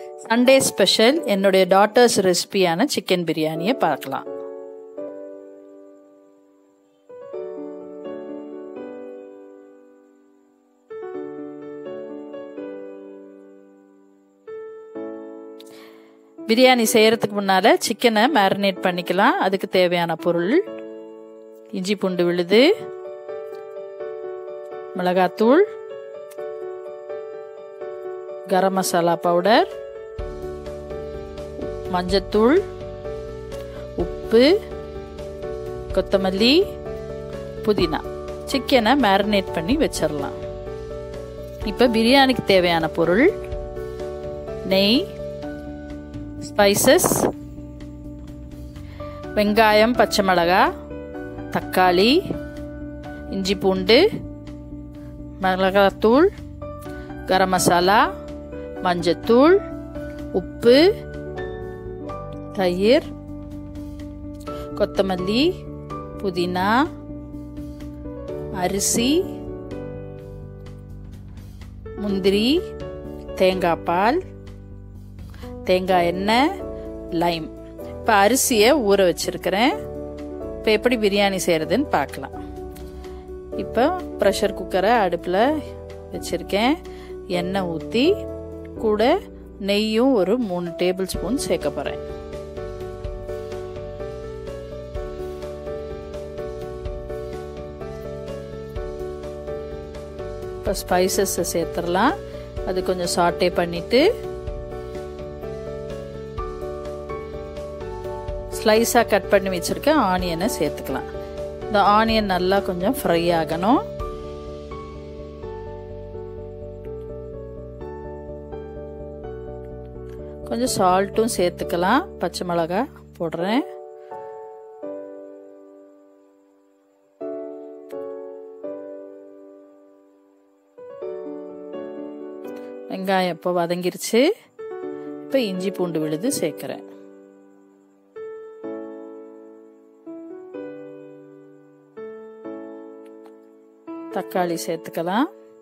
Sunday special என்னுடைய daughter's ரெசிபியான chicken பிரியாணியை பார்க்கலாம். பிரியாணி செய்யறதுக்கு முன்னால சிக்கனை மேரினேட் பண்ணிக்கலாம். அதுக்கு தேவையான பொருள்: இஞ்சி பூண்டு விழுது, மிளகாத்தூள், கரம் மசாலா பவுடர், மஞ்சத்தூள், உப்பு, கொத்தமல்லி, புதினா. சிக்கனை மேரினேட் பண்ணி வச்சிடலாம். இப்ப பிரியாணிக்கு தேவையான பொருள்: நெய், ஸ்பைசஸ், வெங்காயம், பச்சை மிளகாய், தக்காளி, இஞ்சி பூண்டு, மிளகாத்தூள், கரம் மசாலா, மஞ்சத்தூள், உப்பு, தயிர், கொத்தமல்லி, புதினா, அரிசி, முந்திரி, தேங்காய் பால், தேங்காய் எண்ணெய், லைம். இப்போ அரிசியை ஊற வச்சிருக்கிறேன். இப்போ எப்படி பிரியாணி செய்யறதுன்னு பார்க்கலாம். இப்போ ப்ரெஷர் குக்கரை அடுப்பில் வச்சிருக்கேன். எண்ணெய் ஊற்றி கூட நெய்யும் ஒரு 3 டேபிள் ஸ்பூன் சேர்க்க போகிறேன். இப்போ ஸ்பைசஸை சேர்த்துடலாம். அது கொஞ்சம் சாட்டே பண்ணிட்டு ஸ்லைஸாக கட் பண்ணி வச்சிருக்க ஆனியனை சேர்த்துக்கலாம். இந்த ஆனியன் நல்லா கொஞ்சம் ஃப்ரை ஆகணும். கொஞ்சம் சால்ட்டும் சேர்த்துக்கலாம். பச்சை மிளகாய் போடுறேன். வெங்காயம் இப்போ வதங்கிருச்சு. இப்போ இஞ்சி பூண்டு விழுது சேர்க்கிறேன். தக்காளி சேர்த்துக்கலாம்.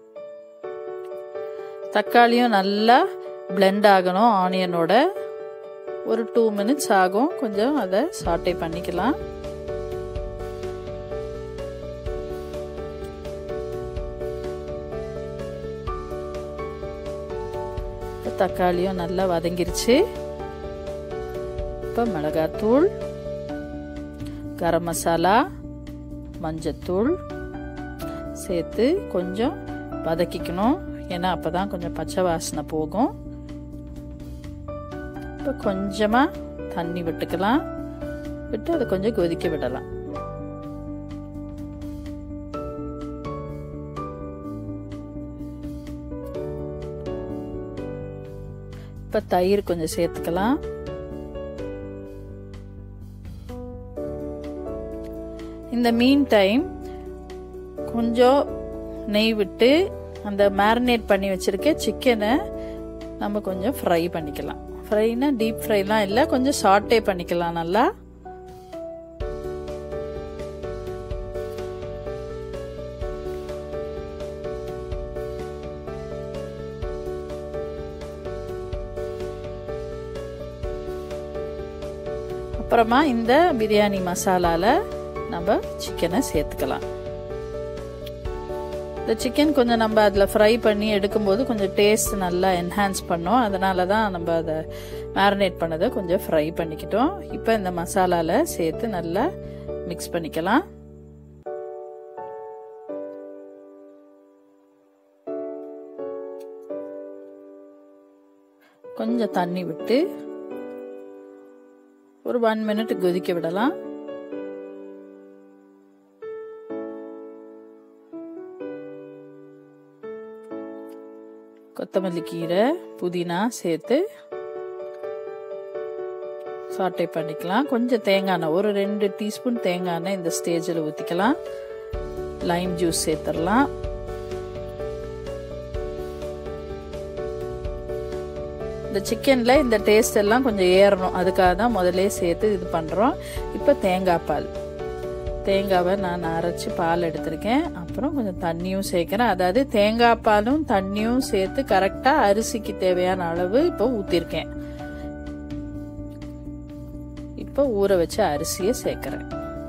தக்காளியும் நல்லா பிளெண்ட் ஆகணும் ஆனியனோட. ஒரு 2 மினிட்ஸ் ஆகும். கொஞ்சம் அதை சாட்டே பண்ணிக்கலாம். தக்காளியும் நல்லா வதங்கிருச்சு. இப்போ மிளகாத்தூள், கரம் மசாலா, மஞ்சத்தூள் சேர்த்து கொஞ்சம் வதக்கிக்கணும். ஏன்னா அப்பதான் கொஞ்சம் பச்சை வாசனை போகும். இப்போ கொஞ்சமாக தண்ணி விட்டுக்கலாம். விட்டு அதை கொஞ்சம் கொதிக்க விடலாம். இப்போ தயிர் கொஞ்சம் சேர்த்துக்கலாம். இந்த மீன் டைம் கொஞ்சம் நெய் விட்டு அந்த மேரினேட் பண்ணி வச்சிருக்க சிக்கனை நம்ம கொஞ்சம் ஃப்ரை பண்ணிக்கலாம். ஃப்ரைனா டீப் ஃப்ரைலாம் இல்லை, கொஞ்சம் சாட்டே பண்ணிக்கலாம் நல்லா. அப்புறமா இந்த பிரியாணி மசாலால நம்ம சிக்கனை சேர்த்துக்கலாம். இந்த சிக்கன் கொஞ்சம் நம்ம அதில் ஃப்ரை பண்ணி எடுக்கும்போது கொஞ்சம் டேஸ்ட் நல்லா என்ஹான்ஸ் பண்ணோம். அதனால தான் நம்ம அதை மேரினேட் பண்ணதை கொஞ்சம் ஃப்ரை பண்ணிக்கிட்டோம். இப்போ இந்த மசாலாவில் சேர்த்து நல்லா மிக்ஸ் பண்ணிக்கலாம். கொஞ்சம் தண்ணி விட்டு ஒரு 1 மினிட் கொதிக்க விடலாம். கொத்தமல்லி கீரை, புதினா சேர்த்து சாட்டே பண்ணிக்கலாம். கொஞ்சம் தேங்காய் எண்ணெய், ஒரு 2 டீஸ்பூன் தேங்காய் எண்ணெய் இந்த ஸ்டேஜில் ஊற்றிக்கலாம். லைம் ஜூஸ் சேர்த்துடலாம். இந்த சிக்கனில் இந்த டேஸ்ட் எல்லாம் கொஞ்சம் ஏறணும். அதுக்காக தான் முதலே சேர்த்து இது பண்ணுறோம். இப்போ தேங்காய் பால், தேங்காவை நான் அரைச்சி பால் எடுத்திருக்கேன். அப்புறம் கொஞ்சம் தண்ணியும் சேர்க்கிறேன். அதாவது தேங்காய் பாலும் தண்ணியும் சேர்த்து கரெக்டா அரிசிக்கு தேவையான அளவு இப்போ ஊத்திருக்கேன். இப்போ ஊற வச்ச அரிசியை சேர்க்கிறேன்.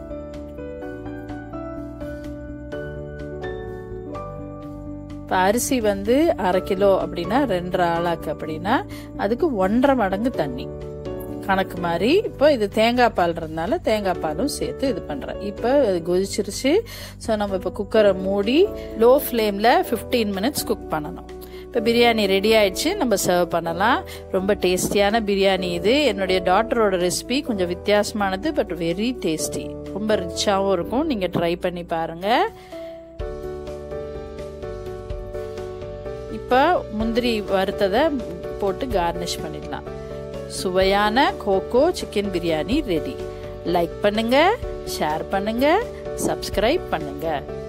இப்போ அரிசி வந்து 1/2 கிலோ அப்படின்னா 2 ஆளாக்கு அப்படின்னா அதுக்கு 1.5 மடங்கு தண்ணி கணக்கு மாதிரி. இப்போ இது தேங்காய் பால்றதுனால தேங்காய் பாலும் சேர்த்து இது பண்றேன். இப்போ கொதிச்சிருச்சு. ஸோ நம்ம இப்போ குக்கரை மூடி லோ ஃப்ளேம்ல 15 மினிட்ஸ் குக் பண்ணணும். இப்போ பிரியாணி ரெடி ஆயிடுச்சு. நம்ம சர்வ் பண்ணலாம். ரொம்ப டேஸ்டியான பிரியாணி இது. என்னுடைய டாட்டரோட ரெசிபி கொஞ்சம் வித்தியாசமானது, பட் வெரி டேஸ்டி. ரொம்ப ரிச்சாகவும் இருக்கும். நீங்க ட்ரை பண்ணி பாருங்க. இப்போ முந்திரி வறுத்ததை போட்டு கார்னிஷ் பண்ணிடலாம். சுவையான கோகோ சிக்கன் பிரியாணி ரெடி. லைக் பண்ணுங்க, ஷேர் பண்ணுங்க, சப்ஸ்கிரைப் பண்ணுங்க.